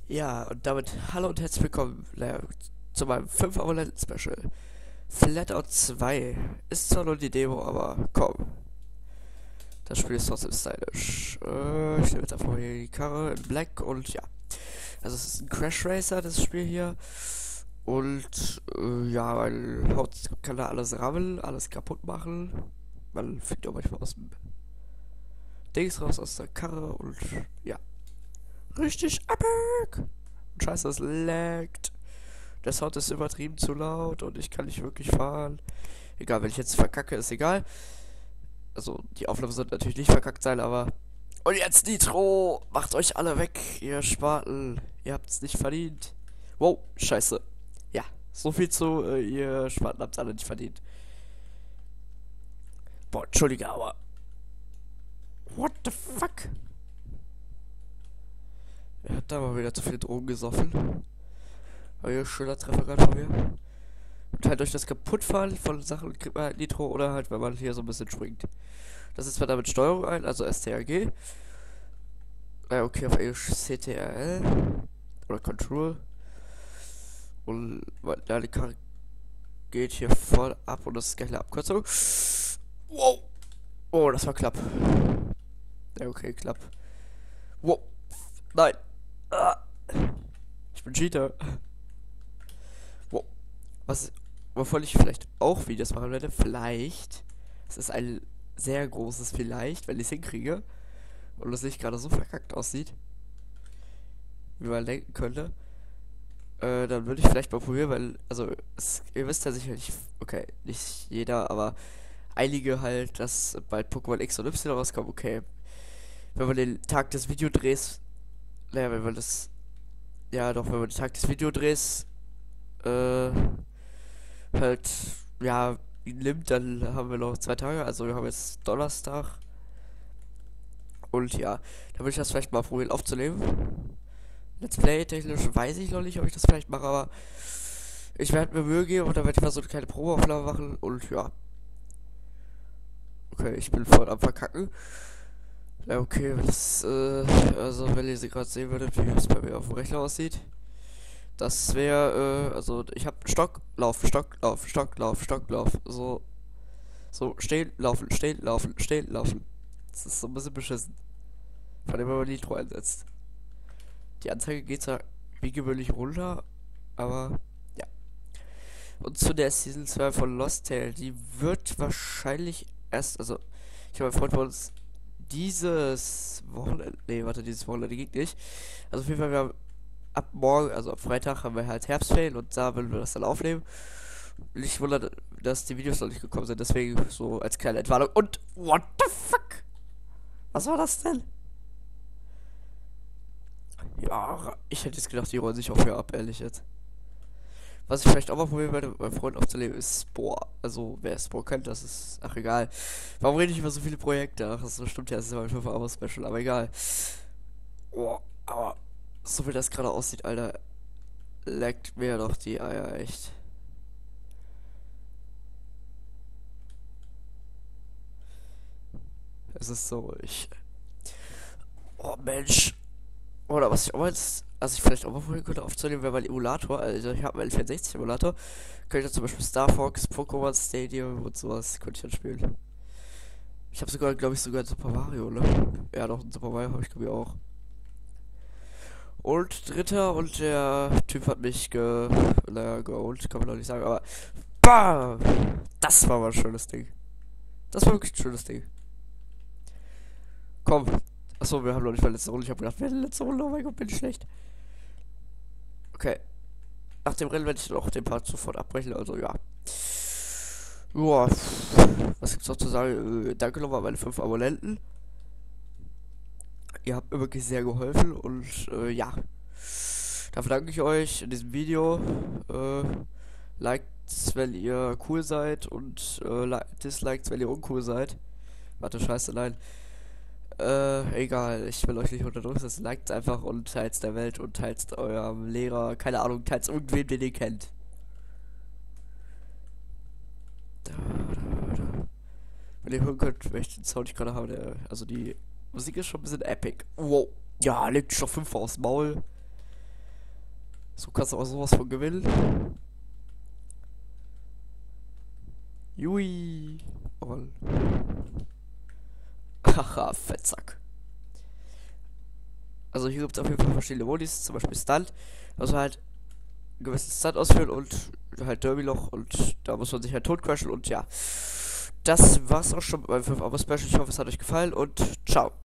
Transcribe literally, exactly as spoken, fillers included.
Ja, und damit hallo und herzlich willkommen äh, zu meinem fünf Abonnenten-Special. Flatout zwei ist zwar nur die Demo, aber komm, das Spiel ist trotzdem stylisch. Äh, ich nehme jetzt einfach hier die Karre in Black und ja. Also es ist ein Crash Racer, das Spiel hier. Und äh, ja, man haut, kann da alles rammeln, alles kaputt machen. Man fliegt auch manchmal aus dem Dings raus, aus der Karre und ja. Richtig epic! Scheiße, es laggt. Der Sound ist übertrieben zu laut und ich kann nicht wirklich fahren. Egal, wenn ich jetzt verkacke, ist egal. Also, die Aufnahmen sind natürlich nicht verkackt sein, aber... Und jetzt Nitro! Macht euch alle weg, ihr Spaten. Ihr habt's nicht verdient. Wow, scheiße. Ja, so viel zu, äh, ihr Spaten habt's alle nicht verdient. Boah, entschuldige, aber... What the fuck? Er hat da mal wieder zu viel Drogen gesoffen. Aber hier schöner Treffer gerade von mir. Und halt durch das Kaputtfahren von Sachen kriegt man halt Nitro oder halt, wenn man hier so ein bisschen springt. Das ist zwar damit Steuerung ein, also S T R G. Ja, okay, auf Englisch C T R L. Oder Control. Und ja, die Karre geht hier voll ab und das ist gleich eine Abkürzung. Wow! Oh, das war knapp. Ja, okay, knapp. Wow! Nein! Ah. Ich bin Cheater. Wow. Was, wovon ich vielleicht auch Videos machen werde, vielleicht, es ist ein sehr großes Vielleicht, wenn ich es hinkriege und es nicht gerade so verkackt aussieht, wie man denken könnte, äh, dann würde ich vielleicht mal probieren, weil, also, es, ihr wisst ja sicherlich, okay, nicht jeder, aber einige halt, dass bald Pokémon X und Y rauskommen, okay, wenn man den Tag des Videodrehs, naja, wenn man das, ja doch, wenn man den Tag des Videodrehs, äh, halt, ja, nimmt, dann haben wir noch zwei Tage, also wir haben jetzt Donnerstag. Und ja, da würde ich das vielleicht mal probieren aufzunehmen. Let's Play technisch weiß ich noch nicht, ob ich das vielleicht mache, aber ich werde mir Mühe geben und dann werde ich mal so eine kleine Probeaufnahme machen und ja. Okay, ich bin voll am Verkacken. Ja, okay, das, äh, also wenn ihr sie gerade sehen würdet, wie es bei mir auf dem Rechner aussieht. Das wäre, äh, also ich habe Stock, Lauf, Stock, Lauf, Stock, Lauf, Stock, Lauf. So, so, stehen, laufen, stehen, laufen, stehen, laufen. Das ist so ein bisschen beschissen. Vor allem, wenn man Nitro einsetzt. Die Anzeige geht zwar wie gewöhnlich runter, aber ja. Und zu der Season zwei von Lost Tale, die wird wahrscheinlich erst, also, ich habe einen Freund von uns dieses Wochenende, nee, warte, dieses Wochenende geht nicht. Also auf jeden Fall, wir haben ab morgen, also ab Freitag, haben wir halt Herbstferien und da werden wir das dann aufnehmen. Nicht wundern, dass die Videos noch nicht gekommen sind, deswegen so als kleine Entwarnung. Und what the fuck? Was war das denn? Ja, ich hätte jetzt gedacht, die rollen sich auch hier ab, ehrlich jetzt. Was ich vielleicht auch mal probieren werde, mit meinem Freund aufzunehmen, ist Spore. Also, wer Spore kennt, das ist, ach egal. Warum rede ich über so viele Projekte? Ach, das stimmt ja, das ist ja mein fünf Abo Special, aber egal. Oh, aber so wie das gerade aussieht, Alter, leckt mir doch die Eier, echt. Es ist so ruhig. Oh Mensch. Oder was ich auch jetzt, also ich vielleicht auch mal vorhin könnte aufzunehmen, wäre mein Emulator. Also ich habe einen L vierundsechzig Emulator. Könnte ich zum Beispiel Star Fox, Pokémon Stadium und sowas könnte ich dann spielen. Ich habe sogar, glaube ich, sogar Super Mario, ne? Ja, doch, ein Super Mario habe ich glaube ich auch. Und dritter und der Typ hat mich ge, naja, geholt, kann man doch nicht sagen, aber BAM! Das war mal ein schönes Ding. Das war wirklich ein schönes Ding. Komm. Achso, wir haben noch nicht mal letzte Runde. Ich habe gedacht, wir haben letzte Runde. Oh mein Gott, bin ich schlecht. Okay. Nach dem Rennen werde ich dann auch den Part sofort abbrechen. Also, ja. Joa. Was gibt's noch zu sagen? Äh, danke nochmal an meine fünf Abonnenten. Ihr habt mir wirklich sehr geholfen. Und, äh, ja. Dafür danke ich euch in diesem Video. Äh, liked's, wenn ihr cool seid. Und, äh, disliked, wenn ihr uncool seid. Warte, scheiße, nein. Äh, egal, ich will euch nicht unter Druck setzen. Liked einfach und teilt's der Welt und teilt's eurem Lehrer, keine Ahnung, teilt's irgendwem, den ihr kennt. Da, da, da. Wenn ihr hören könnt, welchen Sound ich gerade habe, der, also die Musik ist schon ein bisschen epic. Wow. Ja, legt schon fünf aufs Maul. So kannst du auch sowas von gewinnen. Jui. Oh. Haha, Fettsack. Also hier gibt es auf jeden Fall verschiedene Modis, zum Beispiel Stunt. Also halt einen gewissen Stunt ausführen und halt Derby-Loch und da muss man sich halt tot crashen und ja. Das war's auch schon mit meinem fünf Abo Special. Ich hoffe, es hat euch gefallen und ciao.